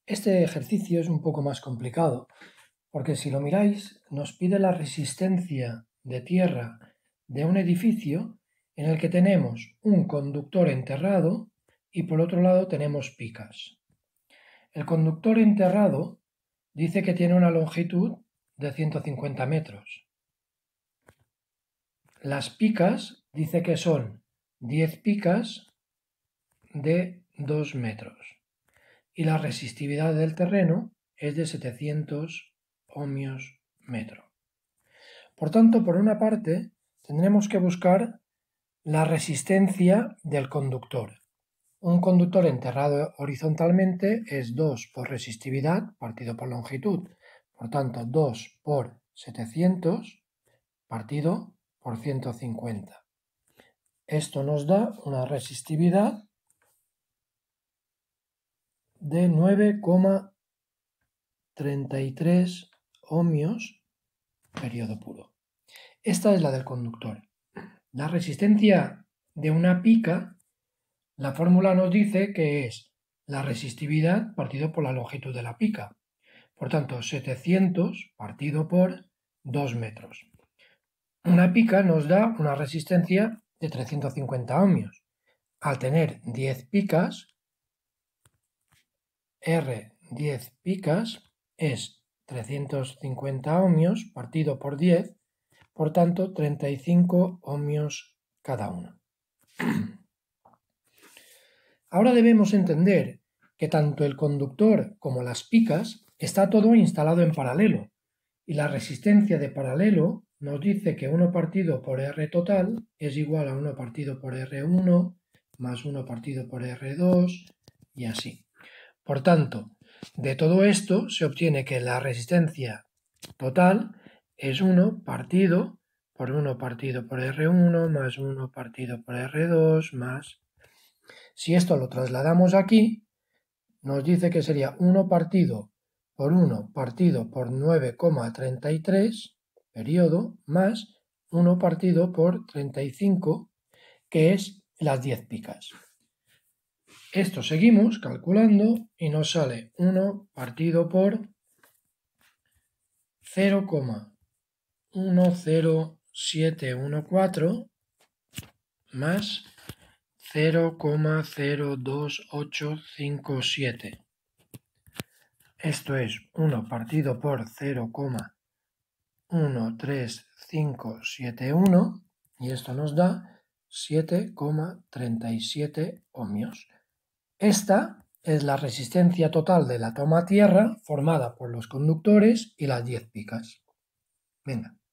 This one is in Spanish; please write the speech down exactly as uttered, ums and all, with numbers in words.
Este ejercicio es un poco más complicado, porque si lo miráis, nos pide la resistencia de tierra de un edificio en el que tenemos un conductor enterrado y por otro lado tenemos picas. El conductor enterrado dice que tiene una longitud de ciento cincuenta metros. Las picas dice que son diez picas de dos metros. Y la resistividad del terreno es de setecientos ohmios metro. Por tanto, por una parte, tendremos que buscar la resistencia del conductor. Un conductor enterrado horizontalmente es dos por resistividad partido por longitud. Por tanto, dos por setecientos partido por ciento cincuenta. Esto nos da una resistividad de nueve coma treinta y tres ohmios periodo puro. Esta es la del conductor. La resistencia de una pica, la fórmula nos dice que es la resistividad partido por la longitud de la pica. Por tanto, setecientos partido por dos metros. Una pica nos da una resistencia de trescientos cincuenta ohmios. Al tener diez picas, R diez picas es trescientos cincuenta ohmios partido por diez, por tanto treinta y cinco ohmios cada uno. Ahora debemos entender que tanto el conductor como las picas está todo instalado en paralelo y la resistencia de paralelo nos dice que uno partido por R total es igual a uno partido por R uno más uno partido por R dos y así. Por tanto, de todo esto se obtiene que la resistencia total es uno partido por uno partido por R uno más uno partido por R dos más... Si esto lo trasladamos aquí, nos dice que sería uno partido por uno partido por nueve coma treinta y tres periodo más uno partido por treinta y cinco, que es las diez picas. Esto seguimos calculando y nos sale uno partido por cero coma uno cero siete uno cuatro más cero coma cero dos ocho cinco siete. Esto es uno partido por cero coma uno tres cinco siete uno y esto nos da siete coma treinta y siete ohmios. Esta es la resistencia total de la toma tierra formada por los conductores y las diez picas. Venga.